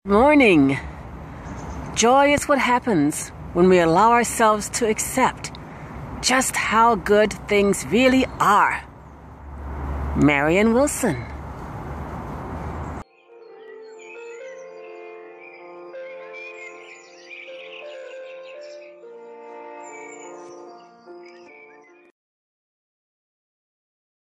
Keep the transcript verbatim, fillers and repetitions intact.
Morning. Joy is what happens when we allow ourselves to accept just how good things really are. Marianne Wilson.